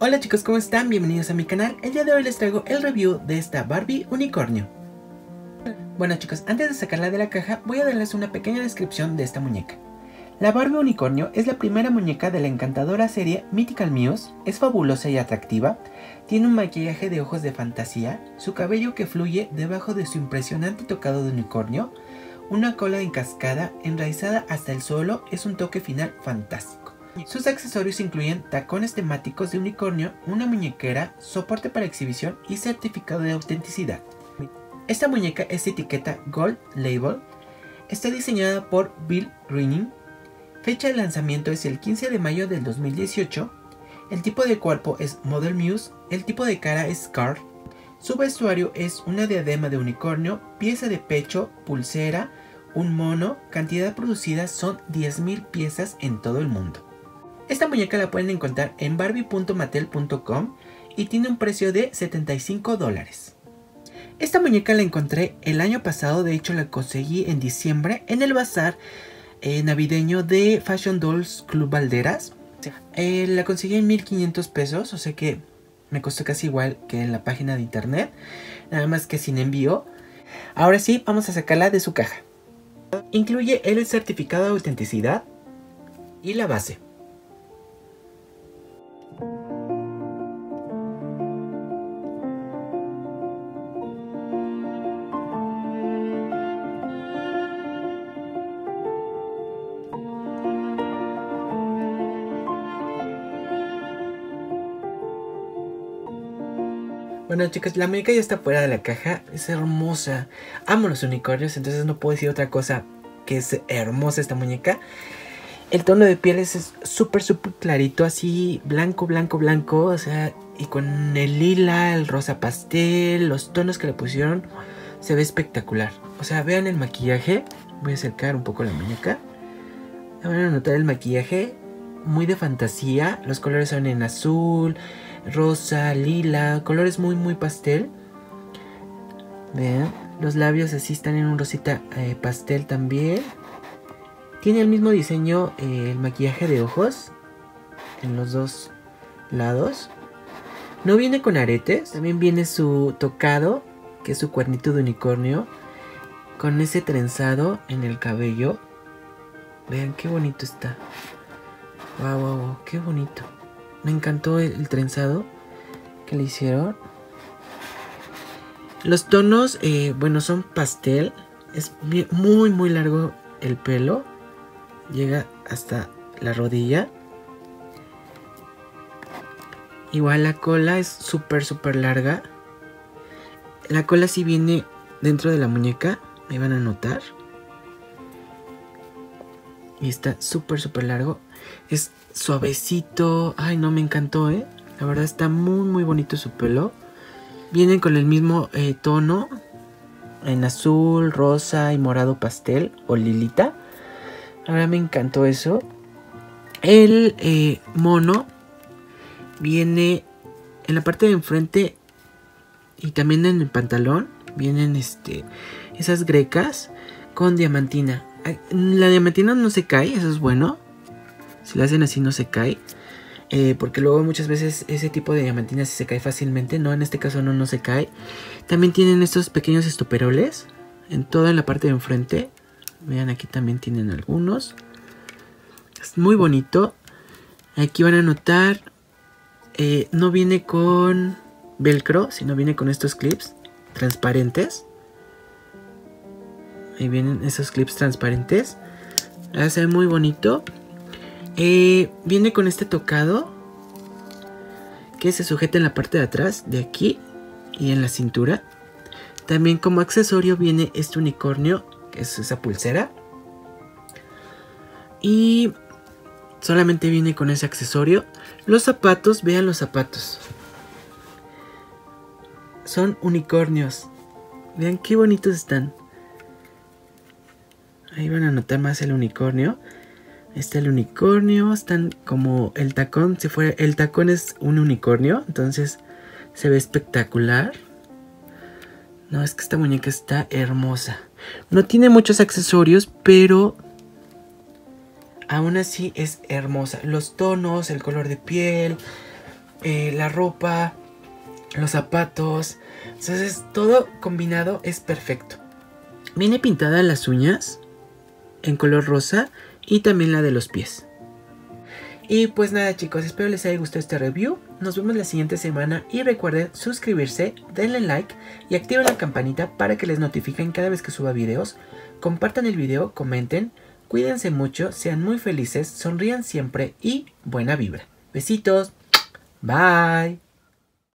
Hola chicos, ¿cómo están? Bienvenidos a mi canal. El día de hoy les traigo el review de esta Barbie unicornio. Bueno chicos, antes de sacarla de la caja voy a darles una pequeña descripción de esta muñeca. La Barbie unicornio es la primera muñeca de la encantadora serie Mythical Muse. Es fabulosa y atractiva, tiene un maquillaje de ojos de fantasía, su cabello que fluye debajo de su impresionante tocado de unicornio, una cola en cascada enraizada hasta el suelo, es un toque final fantástico. Sus accesorios incluyen tacones temáticos de unicornio, una muñequera, soporte para exhibición y certificado de autenticidad. Esta muñeca es etiqueta Gold Label, está diseñada por Bill Greening, fecha de lanzamiento es el 15 de mayo del 2018, el tipo de cuerpo es Model Muse, el tipo de cara es Scar, su vestuario es una diadema de unicornio, pieza de pecho, pulsera, un mono, cantidad producida son 10.000 piezas en todo el mundo. Esta muñeca la pueden encontrar en barbie.mattel.com y tiene un precio de $75. Esta muñeca la encontré el año pasado, de hecho la conseguí en diciembre en el bazar navideño de Fashion Dolls Club Valderas. La conseguí en 1.500 pesos, o sea que me costó casi igual que en la página de internet, nada más que sin envío. Ahora sí, vamos a sacarla de su caja. Incluye el certificado de autenticidad y la base. Bueno chicos, la muñeca ya está fuera de la caja, es hermosa, amo los unicornios, entonces no puedo decir otra cosa que es hermosa esta muñeca. El tono de piel es súper clarito, así blanco, o sea, y con el lila, el rosa pastel, los tonos que le pusieron, se ve espectacular. O sea, vean el maquillaje, voy a acercar un poco la muñeca, van a notar el maquillaje, muy de fantasía, los colores son en azul, rosa, lila, colores muy pastel. Vean, los labios así están en un rosita pastel también. Tiene el mismo diseño el maquillaje de ojos en los dos lados. No viene con aretes, también viene su tocado, que es su cuernito de unicornio, con ese trenzado en el cabello. Vean qué bonito está. Wow, qué bonito. Me encantó el trenzado que le hicieron. Los tonos, bueno, son pastel. Es muy largo el pelo. Llega hasta la rodilla. Igual la cola es súper larga. La cola sí viene dentro de la muñeca. Me van a notar. Y está súper largo. Es suavecito. Ay, no, me encantó, La verdad está muy bonito su pelo. Vienen con el mismo tono. En azul, rosa y morado pastel. O lilita. Ahora me encantó eso. El mono viene en la parte de enfrente. Y también en el pantalón. Vienen esas grecas con diamantina. La diamantina no se cae, eso es bueno. Si lo hacen así no se cae. Porque luego muchas veces ese tipo de diamantina se cae fácilmente. No, en este caso no se cae. También tienen estos pequeños estoperoles en toda la parte de enfrente. Vean, aquí también tienen algunos. Es muy bonito. Aquí van a notar. No viene con velcro, sino viene con estos clips transparentes. Ahí vienen esos clips transparentes. Se ve muy bonito. Viene con este tocado que se sujeta en la parte de atrás, de aquí y en la cintura. También como accesorio viene este unicornio, que es esa pulsera. Y solamente viene con ese accesorio. Los zapatos, vean los zapatos. Son unicornios. Vean qué bonitos están. Ahí van a notar más el unicornio. Está el unicornio. Están como el tacón. Si fuera, el tacón es un unicornio. Entonces se ve espectacular. No, es que esta muñeca está hermosa. No tiene muchos accesorios, pero aún así es hermosa. Los tonos, el color de piel, la ropa, los zapatos. Entonces todo combinado es perfecto. Viene pintada las uñas en color rosa y también la de los pies. Y pues nada chicos, espero les haya gustado este review. Nos vemos la siguiente semana y recuerden suscribirse, denle like y activen la campanita para que les notifiquen cada vez que suba videos. Compartan el video, comenten, cuídense mucho, sean muy felices, sonrían siempre y buena vibra. Besitos, bye.